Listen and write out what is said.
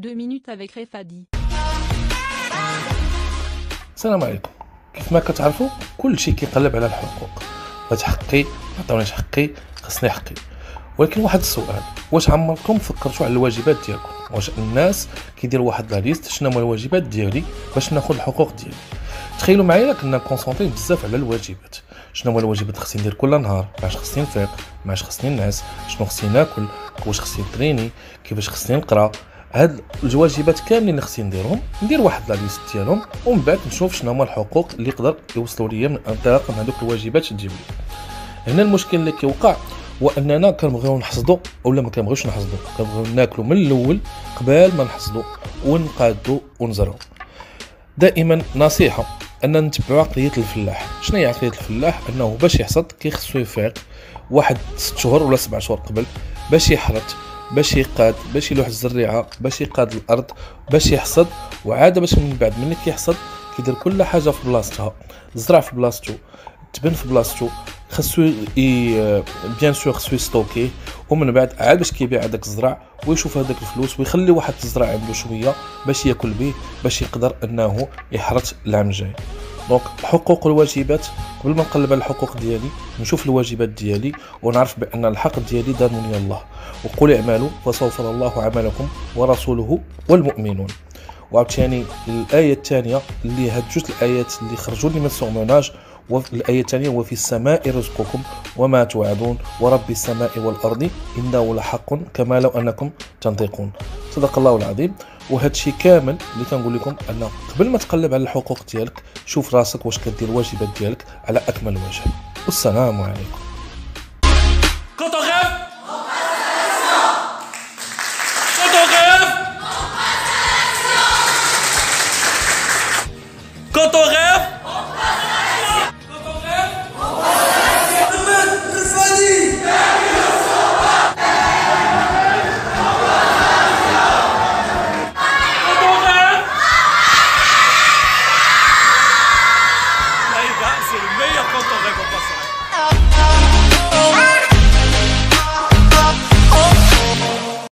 2 minutes avec Refadi. السلام عليكم. كيف ما كتعرفوا كل شيء كيقلب على الحقوق. بغيت حقي عطونيش حقي، خصني حقي. ولكن واحد السؤال، واش عمركم فكرتوا على الواجبات ديالكم؟ واش الناس كيديروا واحد لا ليست شنو هما الواجبات ديالي باش ناخذ الحقوق ديالي؟ تخيلوا معايا كنا كونسونطري بزاف على الواجبات. شنو هما الواجبات اللي خصني ندير كل نهار؟ معاش خصني نفيق، معاش خصني نعس، شنو خصني ناكل، واش خصني نتريني، كيفاش خصني نقرا. هاد الواجبات كاملين اللي خصني نديرهم، ندير واحد لا ليست ديالهم ومن بعد نشوف شنو هما الحقوق اللي يقدر يوصلوا ليا من انطلاق من هذوك الواجبات ديالي. هنا المشكل اللي كيوقع هو اننا كنبغيو نحصدوا اولا ما كنبغيوش نحصدوا، كنبغيو ناكلوا من الاول قبل ما نحصدوا ونقادوا ونزرعوا. دائما نصيحه ان نتبعوا عقليه الفلاح. شنو هي عقليه الفلاح؟ انه باش يحصد كيخصو يفيق واحد 6 شهور ولا 7 شهور قبل باش يحرث، باش يقاد، باش يلوح الزريعه، باش يقاد الارض، باش يحصد، وعاد باش من بعد ملي كيحصد كيدير كل حاجه في بلاصتها، الزرع في بلاصتو، تبن في بلاصتو، خصو بيان سور خصو يستوكيه، ومن بعد عاد باش كيبيع هذاك الزرع ويشوف هذاك الفلوس ويخلي واحد الزرع عنده شويه باش ياكل به باش يقدر انه يحرث العام الجاي. دونك الحقوق والواجبات، قبل ما نقلب على الحقوق ديالي نشوف الواجبات ديالي ونعرف بان الحق ديالي دانوني الله، وقل اعملوا فسوف يرى الله عملكم ورسوله والمؤمنون. وعاوتاني الايه الثانيه اللي هاد جوج الايات اللي خرجوا لي من سورموناج، والآية الثانية وفي السماء رزقكم وما توعدون ورب السماء والأرض إنه لحق كما لو أنكم تنطقون. صدق الله العظيم. وهذا الشيء كامل اللي كنقول لكم أن قبل ما تقلب على الحقوق ديالك شوف راسك واش كدير الواجبات ديالك على أكمل وجه. والسلام عليكم. Quand on rêve, quand on rêve, quand on rêve.